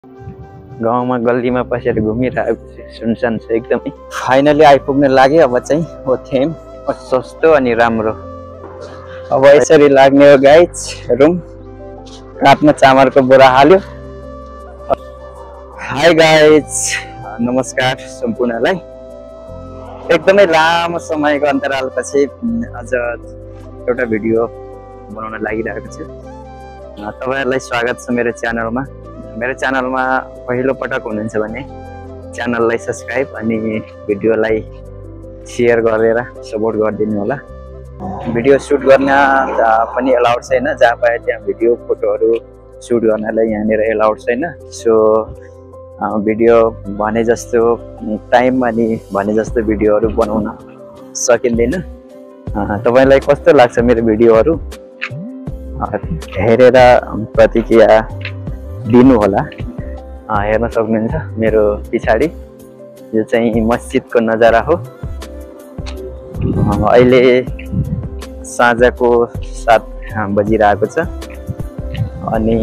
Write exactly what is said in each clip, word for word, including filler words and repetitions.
गाउँमा गल्लीमा पसेर घुमिरहेको छु, सुनसान छ एकदमै। फाइनली आइपुग्न लाग्यो अब चाहिँ ओथेम, सस्तो अनि राम्रो। अब यसरी लाग्ने हो गाइज रुम। काठमा चामलको बोरा हाल्यो। हाई गाइज, नमस्कार सम्पूर्णलाई। एकदमै लामो समयको अन्तरालपछि आज एउटा भिडियो बनाउन लागिरहेको छु। तपाईँहरूलाई स्वागत छ मेरो च्यानलमा। मेरो च्यानलमा पहिलो पटक हुनुहुन्छ भने च्यानललाई सब्सक्राइब अनि भिडियोलाई सेयर गरेर सपोर्ट गरिदिनु होला। भिडियो सुट गर्न पनि एलाउड छैन, जहाँ पाए त्यहाँ भिडियो फोटोहरू सुट गर्नलाई यहाँनिर एलाउड छैन। सो भिडियो भने जस्तो टाइम अनि भने जस्तो भिडियोहरू बनाउन सकिँदैन। तपाईँलाई कस्तो लाग्छ मेरो भिडियोहरू हेरेर प्रतिक्रिया दिनु होला। हेर्न सक्नुहुन्छ मेरो पछाडि यो चाहिँ मस्जिदको नजारा हो। अहिले साँझको सात बजिरहेको छ अनि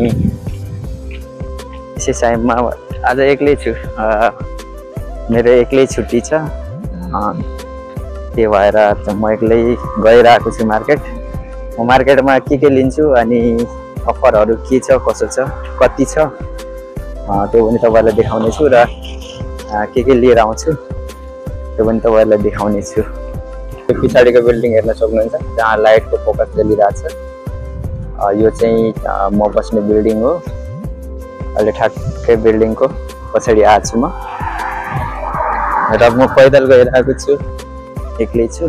यसै टाइममा आज एक्लै छु। मेरो एक्लै छुट्टी छ, त्यही भएर म एक्लै गइरहेको छु मार्केट। म मार्केटमा के के लिन्छु अनि अफरहरू के छ कसो छ कति छ त्यो पनि तपाईँहरूलाई देखाउने छु र के के लिएर आउँछु त्यो पनि तपाईँहरूलाई देखाउने छु। त्यो पछाडिको बिल्डिङ हेर्न सक्नुहुन्छ जहाँ लाइटको फोकस चलिरहेछ। यो चाहिँ म बस्ने बिल्डिङ हो। अहिले ठ्याक्कै बिल्डिङको पछाडि आएको छु म र म पैदल गइरहेको छु, एक्लै छु।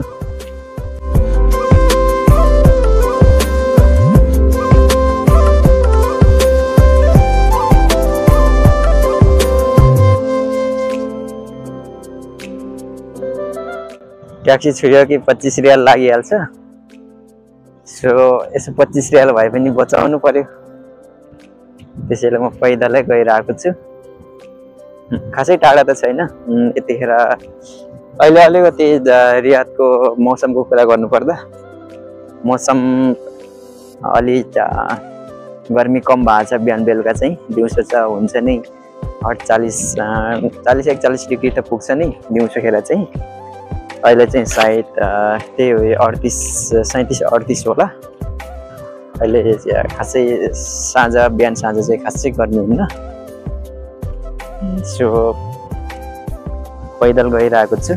ट्याक्सी छुट्यो कि पच्चिस रियाल लागिहाल्छ। सो यसो पच्चिस रियाल भए पनि बचाउनु पर्यो, त्यसैले म पैदलै गइरहेको छु। खासै टाढा त छैन। यतिखेर अहिले अलिकति रियादको मौसमको कुरा गर्नुपर्दा मौसम अलि गर्मी कम भएको छ। बिहान बेलुका चाहिँ दिउँसो चाहिँ हुन्छ नै अडचालिस चालिस एकचालिस डिग्री त पुग्छ नै दिउँसोखेर चाहिँ। अहिले चाहिँ सायद त्यही हो अडतिस सैँतिस अडतिस होला। अहिले खासै साँझ बिहान साँझ चाहिँ खासै गर्मी हुन्न। सो पैदल गइरहेको छु।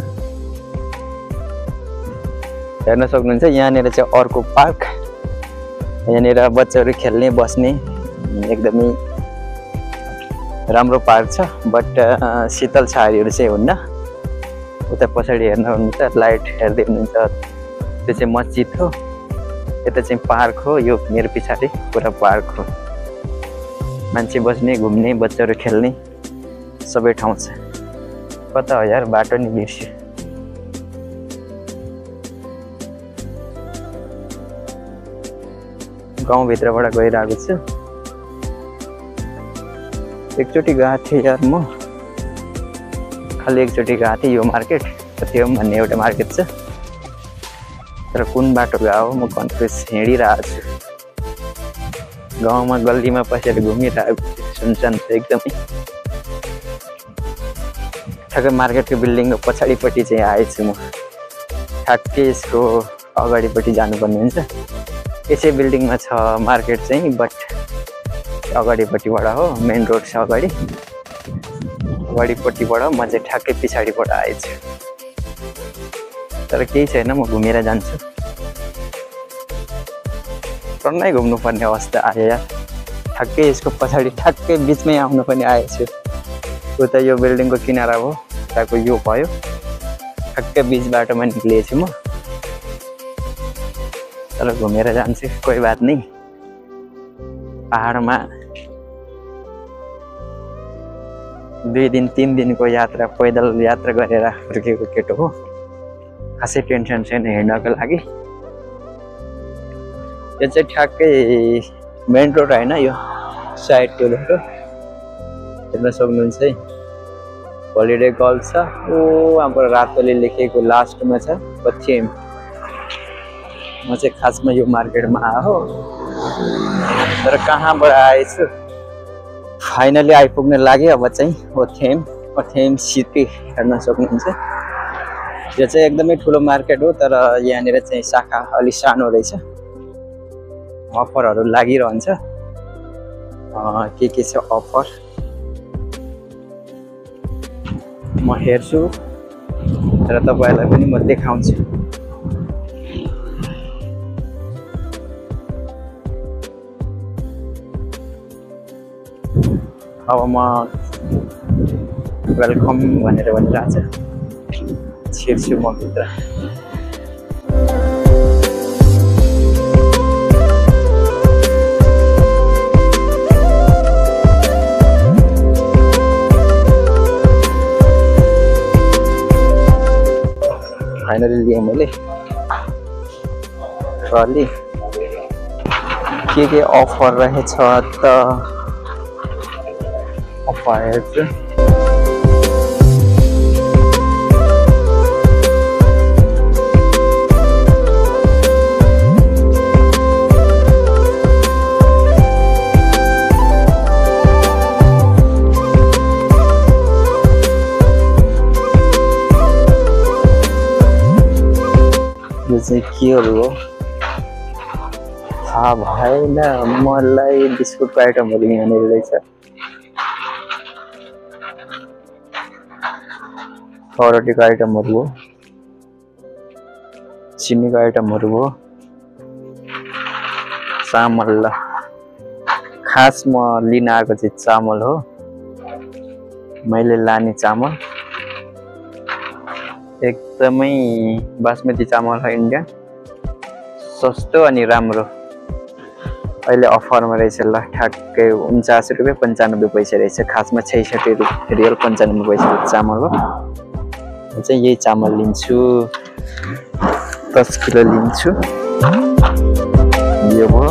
हेर्न सक्नुहुन्छ यहाँनिर चाहिँ अर्को पार्क। यहाँनिर बच्चाहरू खेल्ने बस्ने एकदमै राम्रो पार्क छ, बट शीतल छायाहरू चाहिँ हुन्न। उता पछाडि हेर्नुहुन्छ लाइट हेर्दै हुनुहुन्छ, त्यो चाहिँ मस्जिद हो। यता चाहिँ पार्क हो। यो मेरो पछाडि पुरा पार्क हो। मान्छे बस्ने घुम्ने बच्चाहरू खेल्ने सबै ठाउँ छ। कता हो यार बाटो नि बिर्स्यो। गाउँभित्रबाट गइरहेको छु। एकचोटि गएको थिएँ यार म, खालि एकचोटि गएको थिएँ यो मार्केट त्यो भन्ने एउटा मार्केट छ, तर कुन बाटो गयो म कन्फ्युज हिँडिरहेको छु। गाउँमा गल्लीमा पसेर घुमिरहेको छु, सुनसान छ एकदमै। ठ्याक्कै मार्केटको बिल्डिङको पछाडिपट्टि चाहिँ आएछु म। ठ्याक्कै यसको अगाडिपट्टि जानुपर्ने हुन्छ। यसै बिल्डिङमा छ मार्केट चाहिँ, बट अगाडिपट्टिबाट हो, मेन रोड छ अगाडि। अगाडिपट्टिबाट म चाहिँ ठ्याक्कै पछाडिबाट आएछु, तर केही छैन, म घुमेर जान्छु। टन्नै घुम्नुपर्ने अवस्था आयो यार। ठ्याक्कै यसको पछाडि ठ्याक्कै बिचमै आउनु पनि आएछु। उता यो बिल्डिङको किनारा हो, उताको यो भयो, ठ्याक्कै बिच बाटोमा निक्लिएछु म। तर घुमेर जान्छु, कोही बात नै। पहाडमा दुई दिन तिन दिनको यात्रा पैदल यात्रा गरेर फर्केको केटो हो। खासै टेन्सन छैन हिँड्नको लागि। यो चाहिँ ठ्याक्कै मेन रोड होइन, यो साइडको रोड हो। हेर्न सक्नुहुन्छ है, होलिडे गर्ल्स छ। ओ हाम्रो रातोले लेखेको लास्टमा छ पश्चिम। म चाहिँ खासमा यो मार्केटमा आयो, तर कहाँबाट आएछु फाइनली आइपुग्न लाग्यो। अब चाहिँ ओथेम ओथेम सिटी हेर्न सक्नुहुन्छ। यो चाहिँ एकदमै ठुलो मार्केट हो, तर यहाँनिर चाहिँ शाखा अलि सानो रहेछ। अफरहरू लागिरहन्छ। के के छ अफर म हेर्छु र तपाईहरुलाई पनि म देखाउँछु। अब म वेलकम भनेर भनिरहेको छु। छिर्छु म भित्र। फाइनली लिएँ मैले ट्रली। के के अफर रहेछ त अफर के हो थाहा भएन मलाई। बिस्कुटको आइटमहरू यहाँनिर रहेछ। फरोटीको आइटमहरू हो, चिनीको आइटमहरू हो, चामल। ल खास म लिन आएको चाहिँ चामल हो। मैले लाने चामल एकदमै बासमती चामल हो, इन्डियन, सस्तो अनि राम्रो। अहिले अफरमा रहेछ। ल ठ्याक्कै उन्चास रुपियाँ पन्चानब्बे पैसा रहेछ। खासमा छैसठी रियल पन्चानब्बे पैसा चामल हो। म चाहिँ यही चामल लिन्छु। दस किलो लिन्छु। यो हो।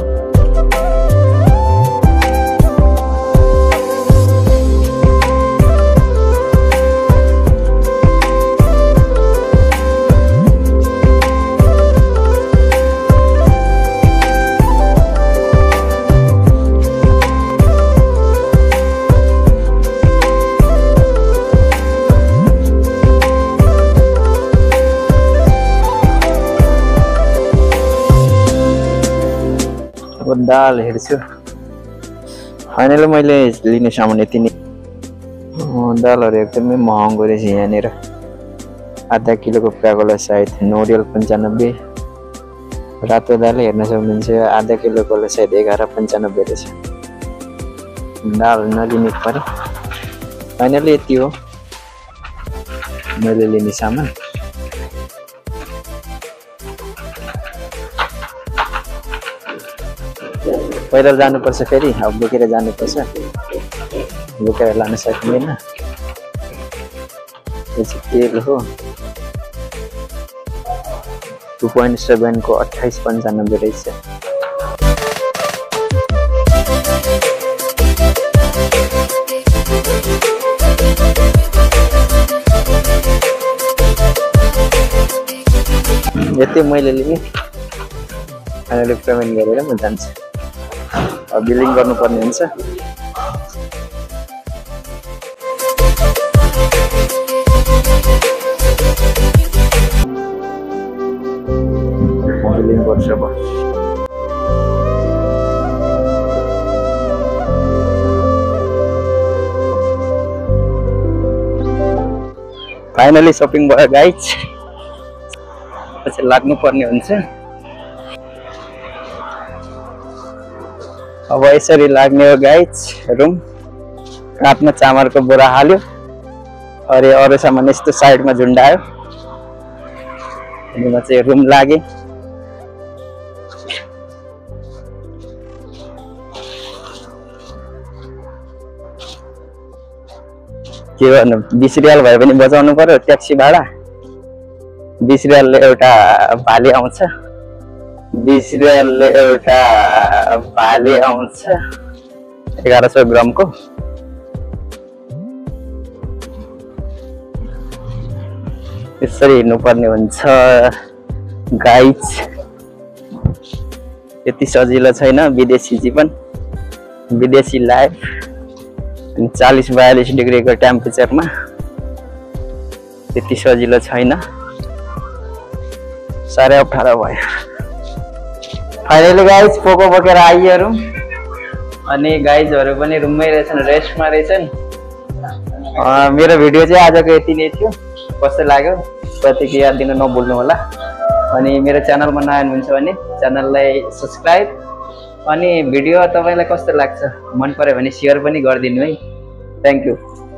दाल हेर्छु। फाइनली मैले लिने सामान यति नै। दालहरू एकदमै महँगो रहेछ यहाँनिर। आधा किलोको प्याक होला सायद नौ रियल पन्चानब्बे। रातो दाल हेर्न सक्नुहुन्छ। आधा किलोको होला सायद एघार पन्चानब्बे रहेछ। दाल नलिने पऱ्यो। फाइनली यति हो मैले लिने सामान। पैदल जानुपर्छ, फेरि अब बोकेर जानुपर्छ। बोकेर लान सकिँदैन। यो चाहिँ तेल हो। टू पोइन्ट सेभेनको अठाइस पन्चानब्बे रहेछ। यति मैले लिएँ। फाइनली पेमेन्ट गरेर म जान्छु। अब बिलिङ गर्नुपर्ने हुन्छ। बिलिङ गर्छु अब। फाइनली शपिङ भयो गाइज। पछि लाग्नु पर्ने हुन्छ। अब यसरी लाग्ने हो गाइज रुम। काठमा चामलको बोरा हाल्यो। अरे अरू सामान यस्तो साइडमा झुन्डायो। अनि म चाहिँ रुम लागे। के गर्नु, बिस रियाल भए पनि बचाउनु पर्यो ट्याक्सी भाडा। बिस रियालले एउटा भाले आउँछ। बीस रियालले एउटा भाले आउँछ एघार सौ ग्रामको। यसरी हिँड्नुपर्ने हुन्छ गाइज। यति सजिलो छैन विदेशी जीवन, विदेशी लाइफ। अनि चालीस बयालीस डिग्रीको टेम्परेचरमा त्यति सजिलो छैन, साह्रै अप्ठ्यारो भयो। फाइनली गाइज पोको बोकेर आइहरू अनि गाइजहरू पनि रुममै रहेछन्, रेस्टमा रहेछन्। मेरो भिडियो चाहिँ आजको यति नै थियो। कस्तो लाग्यो प्रतिक्रिया दिन नभुल्नु होला। अनि मेरो च्यानलमा नयाँ हुनुहुन्छ भने च्यानललाई सब्सक्राइब, अनि भिडियो तपाईँलाई कस्तो लाग्छ मन पर्यो भने सेयर पनि गरिदिनु है। Thank you.